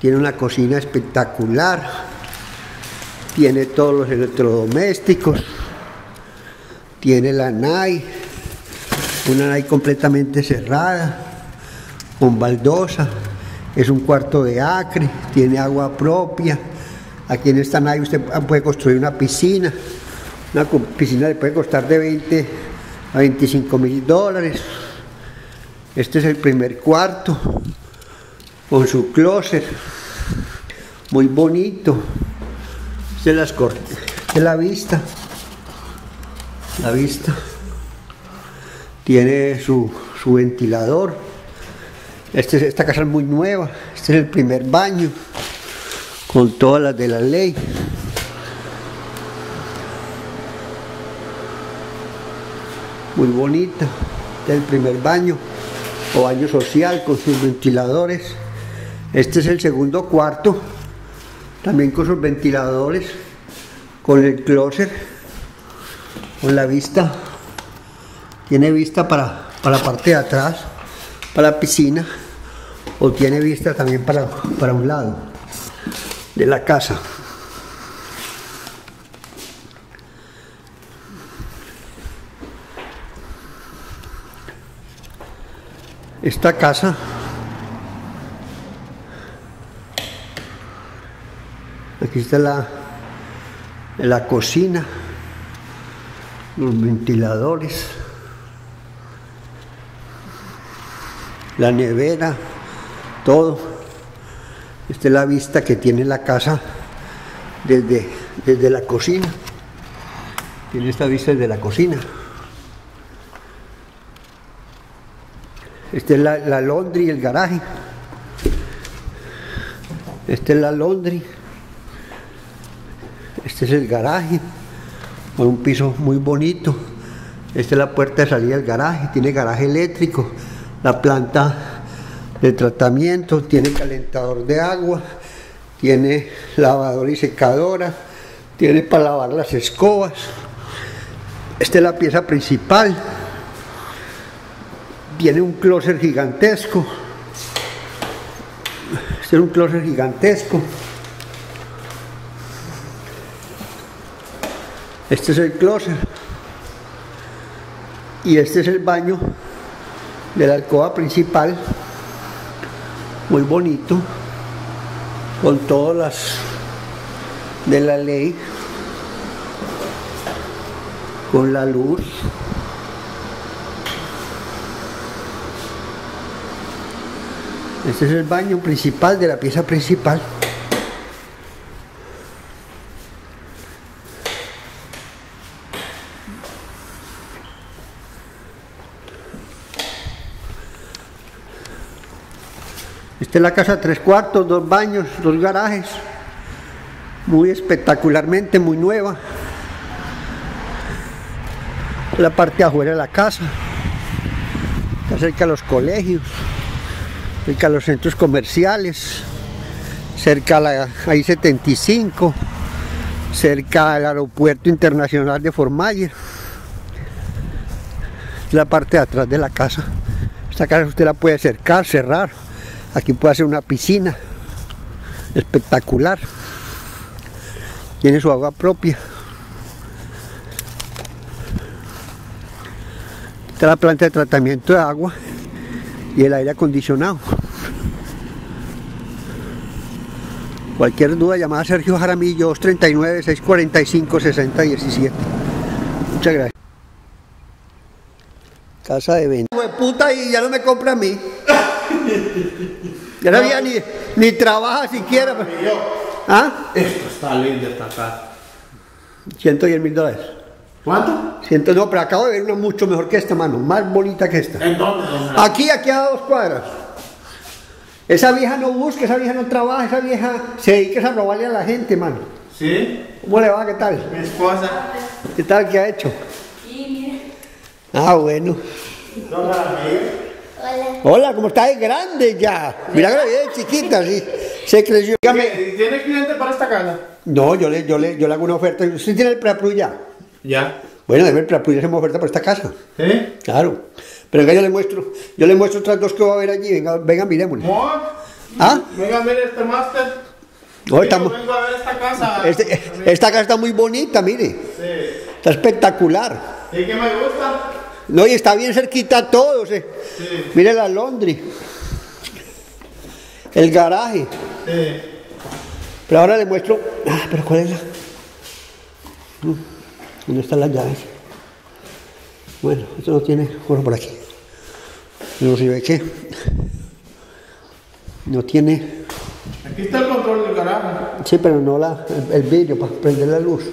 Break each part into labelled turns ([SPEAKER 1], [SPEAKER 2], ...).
[SPEAKER 1] Tiene una cocina espectacular. Tiene todos los electrodomésticos. Tiene la NAI. Una NAI completamente cerrada, con baldosa. Es un cuarto de acre. Tiene agua propia. Aquí en esta NAI usted puede construir una piscina. Una piscina le puede costar de 20 a 25.000 dólares. Este es el primer cuarto, con su closet, muy bonito. Esta es la vista. La vista. Tiene su ventilador. Esta casa es muy nueva. Este es el primer baño, con todas las de la ley. Muy bonita. Este es el primer baño, o baño social, con sus ventiladores. Este es el segundo cuarto, también con sus ventiladores, con el closet, con la vista. Tiene vista para la parte de atrás, para la piscina, o tiene vista también para un lado de la casa. Esta casa aquí está la cocina, los ventiladores, la nevera, todo. Esta es la vista que tiene la casa desde la cocina. Tiene esta vista desde la cocina. Esta es la laundry y el garaje. Esta es la laundry. Este es el garaje, con un piso muy bonito. Esta es la puerta de salida del garaje. Tiene garaje eléctrico, la planta de tratamiento, tiene calentador de agua, tiene lavadora y secadora, tiene para lavar las escobas. Esta es la pieza principal. Tiene un closet gigantesco. Este es un closet gigantesco. Este es el closet. Y este es el baño de la alcoba principal. Muy bonito. Con todas las de la ley. Con la luz. Este es el baño principal de la pieza principal. Esta es la casa 3 cuartos, 2 baños, 2 garajes. Muy espectacularmente, muy nueva. La parte de afuera de la casa. Está cerca de los colegios, cerca de los centros comerciales, cerca a la I-75, cerca del aeropuerto internacional de Fort Myers. Es la parte de atrás de la casa. Esta casa usted la puede cercar, cerrar. Aquí puede hacer una piscina espectacular. Tiene su agua propia. Está la planta de tratamiento de agua y el aire acondicionado. Cualquier duda, llamada a Sergio Jaramillo, 239-645-6017. Muchas gracias. Casa de venta. Puta, y ya no me compra a mí. Ya no había ni trabaja siquiera. ¿Ah?
[SPEAKER 2] Esto está lindo, esta casa.
[SPEAKER 1] $110.000.
[SPEAKER 2] ¿Cuánto?
[SPEAKER 1] No, pero acabo de ver una mucho mejor que esta, mano. Más bonita que esta.
[SPEAKER 2] ¿En dónde?
[SPEAKER 1] Aquí a 2 cuadras. Esa vieja no busca, esa vieja no trabaja, esa vieja se dedica a robarle a la gente, mano.
[SPEAKER 2] ¿Sí?
[SPEAKER 1] ¿Cómo le va? ¿Qué tal?
[SPEAKER 2] Mi esposa.
[SPEAKER 1] ¿Qué tal? ¿Qué ha hecho?
[SPEAKER 3] Sí, mire.
[SPEAKER 1] Ah, bueno.
[SPEAKER 3] Hola.
[SPEAKER 1] Hola, ¿cómo está? Es grande ya. Mira que la vida es chiquita, sí. Se creció. Dígame.
[SPEAKER 2] ¿Tiene cliente para esta casa?
[SPEAKER 1] No, yo le hago una oferta. ¿Usted tiene el preapru ya?
[SPEAKER 2] Ya.
[SPEAKER 1] Bueno, debe el preapru, hacemos oferta por esta casa.
[SPEAKER 2] ¿Sí?
[SPEAKER 1] Claro. Pero venga, yo le muestro otras 2 que va a haber allí. Venga, miremosle.
[SPEAKER 2] ¿Amor?
[SPEAKER 1] ¿Ah?
[SPEAKER 2] Venga a ver este máster.
[SPEAKER 1] No, estamos-
[SPEAKER 2] Vengo a ver esta casa.
[SPEAKER 1] esta casa está muy bonita, mire.
[SPEAKER 2] Sí.
[SPEAKER 1] Está espectacular.
[SPEAKER 2] ¿Y qué me gusta?
[SPEAKER 1] No, y está bien cerquita todo.
[SPEAKER 2] Sí.
[SPEAKER 1] Mire la Londres. El garaje.
[SPEAKER 2] Sí.
[SPEAKER 1] Pero ahora le muestro. Ah, pero ¿cuál es la? ¿Dónde están las llaves? Bueno, esto no tiene. Bueno, por aquí. No se ve que. No tiene.
[SPEAKER 2] Aquí está el control del garaje.
[SPEAKER 1] Sí, pero no el vidrio para prender la luz.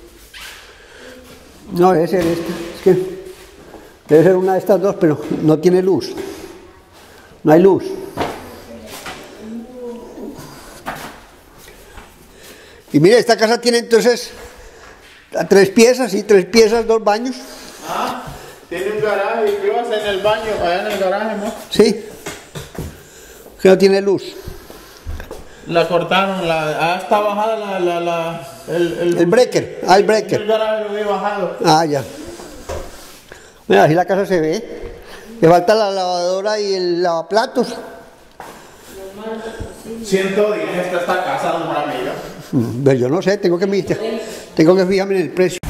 [SPEAKER 1] No, debe ser esta. Es que debe ser una de estas dos, pero no tiene luz. No hay luz. Y mire, esta casa tiene entonces 3 piezas, sí, 3 piezas, 2 baños.
[SPEAKER 2] Ah, tiene un garaje y closet en el baño, allá en el garaje, ¿no?
[SPEAKER 1] Sí. Que no tiene luz.
[SPEAKER 2] La cortaron, está bajada
[SPEAKER 1] El breaker. Ah, el breaker.
[SPEAKER 2] El garaje lo vi bajado.
[SPEAKER 1] Ah, ya. Mira, así la casa se ve. Le falta la lavadora y el lavaplatos.
[SPEAKER 2] 110 está esta casa, don Ramiro.
[SPEAKER 1] Pero yo no sé, tengo que fijarme en el precio.